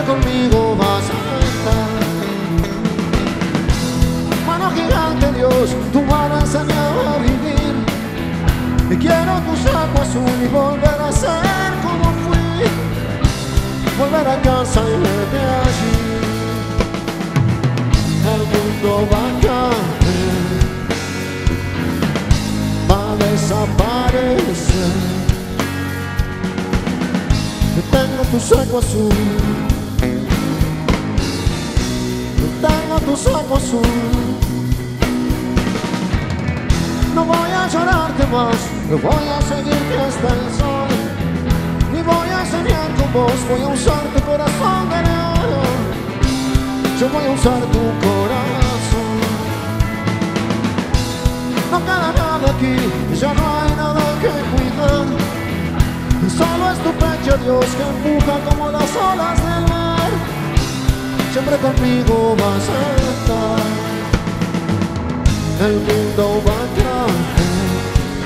conmigo vas a estar. Mano gigante Dios, tú me has enseñado a vivir. Y quiero tu saco azul y volver a ser como fui. Volver a casa y verte allí. El mundo va a caer, va a desaparecer. Yo tengo tu saco azul, yo tengo tu saco azul. No voy a llorarte más, no voy a seguirte hasta el sol. Ni voy a soñar con vos, voy a usar tu corazón de oro. Yo voy a usar tu corazón. No queda nada aquí, ya no hay nada que cuidar. Solo es tu pecho, Dios, que empuja como las olas del mar. Siempre conmigo vas a estar. El mundo va a caer,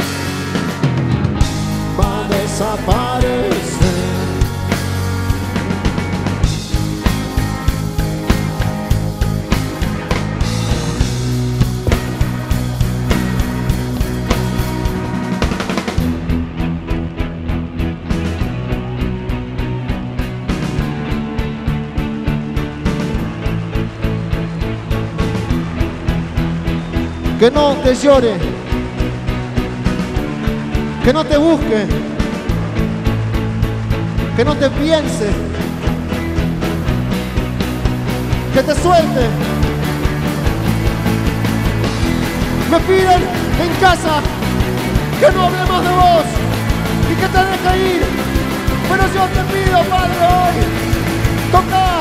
va a desaparecer. Que no te llore, que no te busque, que no te piense, que te suelte. Me piden en casa que no hable más de vos y que te deje ir, pero yo te pido, Padre, hoy, toca